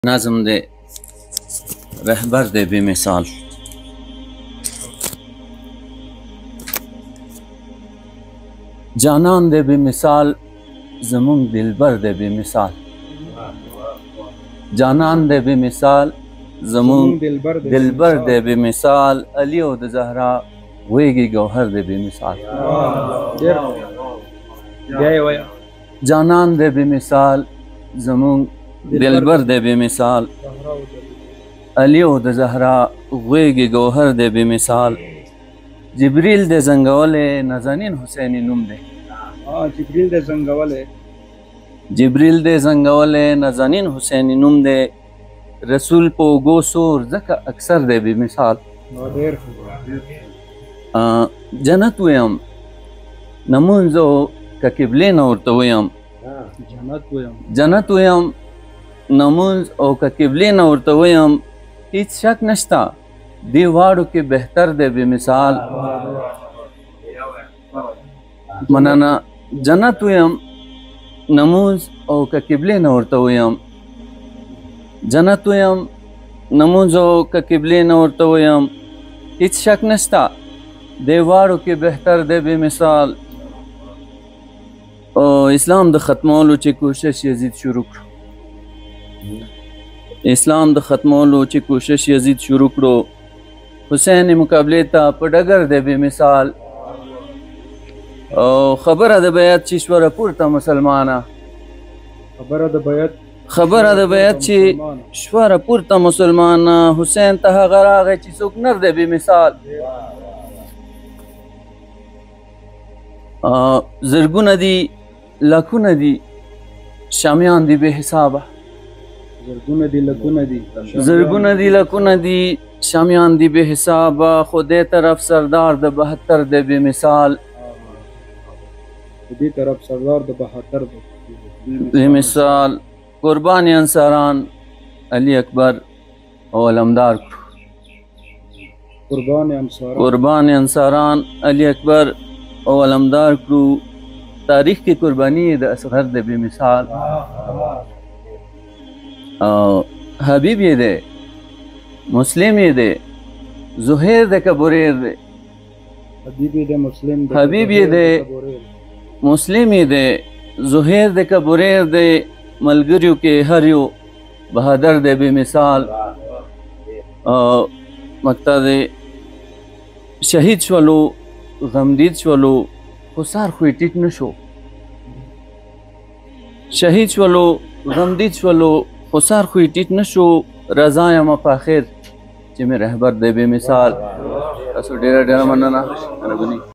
نظم دے رہبر دے بے مثال جانان دے بے مثال زمون دلبر دے بے مثال جانان دے بے مثال زمون دلبر دے بے مثال علی او د زهرا ویگی گوهر دے بے مثال جانان دے بے مثال زمون دلبر دے بے مثال علی او د زهرا ویگی گوهر دے بے مثال جبریل دے زنگولے نازنین حسینی نوم دے جبریل دے زنگولے نازنین حسینی نوم دے رسول پوگو سور زکا اکثر دے بے مثال جنت ویم نمونزو کا قبلین ورته ویم جنت ویم نمونز او کا قبلین ورته ویم هیڅ شک نشتا دی واړو کې بهتر دی بے مثال مننه جنت ویم نمونز او کا قبلین ورته ویم جنت ویم نمونز او کا قبلین ورته ویم هیڅ شک نشتا دی واړو کې بهتر دی بے مثال اسلام د ختمولو چې کوشش یزید شروع کړو اسلام د ختمولو چې کوشش یزید شروع کړو حسین مقابله ته په ډګر دی بے مثال او خبره د بیعت چې شوره پورته مسلمانه خبره د بیعت چې شوره پورته مسلمانه حسین ته هغه راغی چې څوک نر دی بے مثال زرګونه دي لکونه دي شامیان دي بے حسابه زرګونه دي لکونه دي شامیان دي بے حسابه خو دې طرف سردار د 72 دی بے مثال بے مثال قربان انصاران علی اکبر او علمدار قربان انصاران علی اکبر او علمدار کړو تاریخ کی قربانی د اصغر د بے مثال حبیب یې دی مسلم یې دی زهیر د کبوریر دی حبیب یې دی مسلم یې دی زهیر د کبوریر دی ملګریو کې هر یو بهادر دی بے مثال مقطع دی شهید شولو غمدید شولو خو سار خو ټیټ نشو شهید شولو غمدید شولو خو سار خو ټیټ نشو رضا یم په اخر چې مې رهبر دی بے مثال تاسو ډېره مننه